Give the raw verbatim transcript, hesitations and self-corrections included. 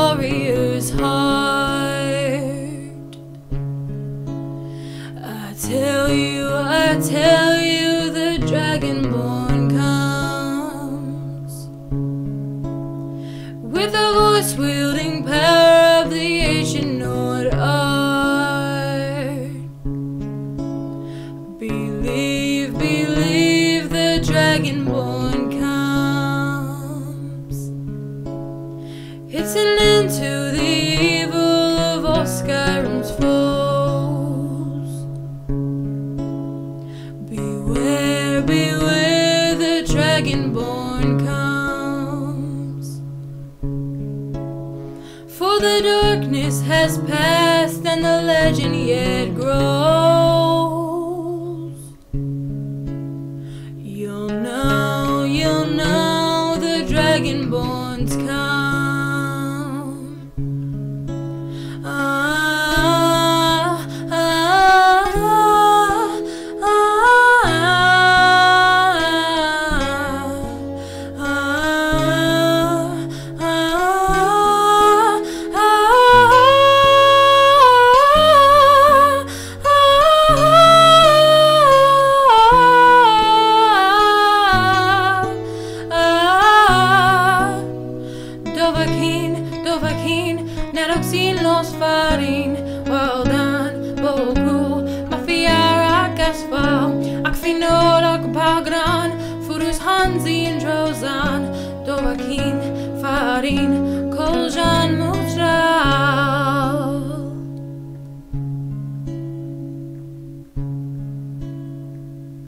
warrior's heart. I tell you, I tell you, the Dragonborn comes with a voice wielding power of the ancient Nord art. Believe, believe, the Dragonborn comes. It's an end to the evil of all Skyrim's foes. Beware, beware, the Dragonborn comes. For the darkness has passed and the legend yet grows. You'll know, you'll know, the Dragonborns come. Ah, ah, ah, ah, ah, Dovahkiin, Dovahkiin, Nadoxin los farin, well done, Boku, Mafiara Gasfal, Akfinol Akpagran, Furus Hansi and Drozan, Dovahkiin, Farin, Koljan.